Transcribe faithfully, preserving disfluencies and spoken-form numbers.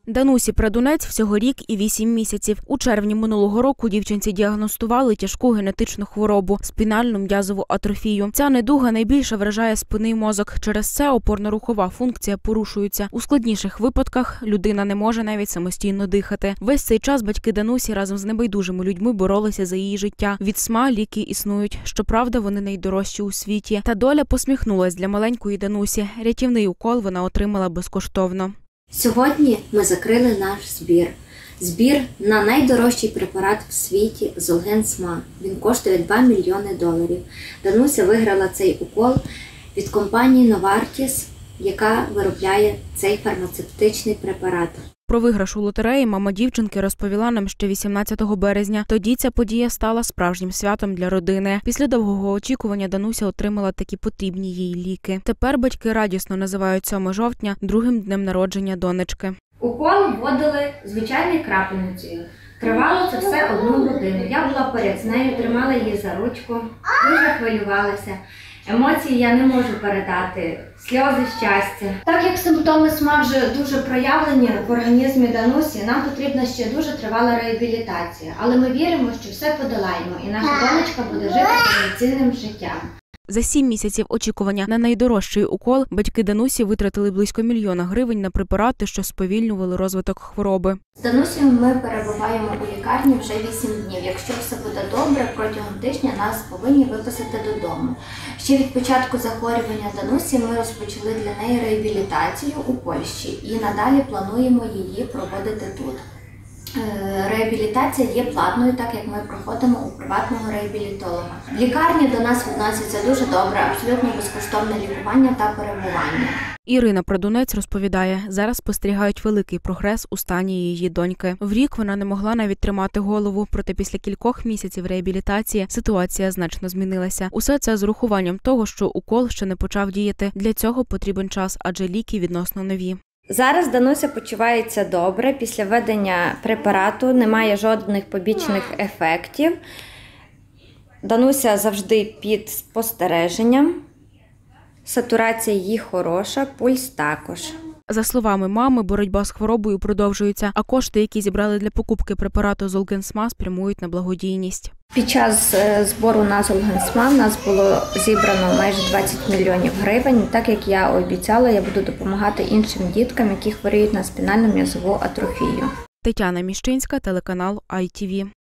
Данусі Прадунець всього рік і вісім місяців. У червні минулого року дівчинці діагностували тяжку генетичну хворобу – спінальну м'язову атрофію. Ця недуга найбільше вражає спинний мозок. Через це опорно-рухова функція порушується. У складніших випадках людина не може навіть самостійно дихати. Весь цей час батьки Данусі разом з небайдужими людьми боролися за її життя. Від СМА ліки існують. Щоправда, вони найдорожчі у світі. Та доля посміхнулась для маленької Данусі. Рятівний укол вона отримала безкоштовно. Сьогодні ми закрили наш збір. Збір на найдорожчий препарат в світі Золген СМА. Він коштує два мільйони доларів. Дануся виграла цей укол від компанії Новартіс, яка виробляє цей фармацевтичний препарат. Про виграш у лотереї мама дівчинки розповіла нам ще вісімнадцятого березня. Тоді ця подія стала справжнім святом для родини. Після довгого очікування Дануся отримала такі потрібні їй ліки. Тепер батьки радісно називають сьомого жовтня другим днем народження донечки. Укол вводили звичайною крапельницею. Тривало це все одну годину. Я була поряд з нею, тримала її за ручку, дуже хвилювалася. Емоції я не можу передати, сльози щастя. Так як симптоми СМА вже дуже проявлені в організмі Данусі, нам потрібна ще дуже тривала реабілітація. Але ми віримо, що все подолаємо і наша донечка буде жити повноцінним життям. За сім місяців очікування на найдорожчий укол батьки Данусі витратили близько мільйона гривень на препарати, що сповільнювали розвиток хвороби. З Данусею ми перебуваємо у лікарні вже вісім днів. Якщо все буде добре, протягом тижня нас повинні виписати додому. Ще від початку захворювання Данусі ми розпочали для неї реабілітацію у Польщі і надалі плануємо її проводити тут. Реабілітація є платною, так як ми проходимо у приватного реабілітолога. В лікарні до нас відносяться дуже добре, абсолютно безкоштовне лікування та перебування. Ірина Прадунець розповідає, зараз спостерігають великий прогрес у стані її доньки. В рік вона не могла навіть тримати голову, проте після кількох місяців реабілітації ситуація значно змінилася. Усе це з урахуванням того, що укол ще не почав діяти. Для цього потрібен час, адже ліки відносно нові. Зараз Дануся почувається добре, після введення препарату немає жодних побічних ефектів. Дануся завжди під спостереженням, сатурація її хороша, пульс також. За словами мами, боротьба з хворобою продовжується, а кошти, які зібрали для покупки препарату Золген СМА, спрямують на благодійність. Під час збору на Золген СМА в нас було зібрано майже двадцять мільйонів гривень. Так як я обіцяла, я буду допомагати іншим діткам, які хворіють на спінальну м'язову атрофію. Тетяна Міщинська, телеканал ай ті ві.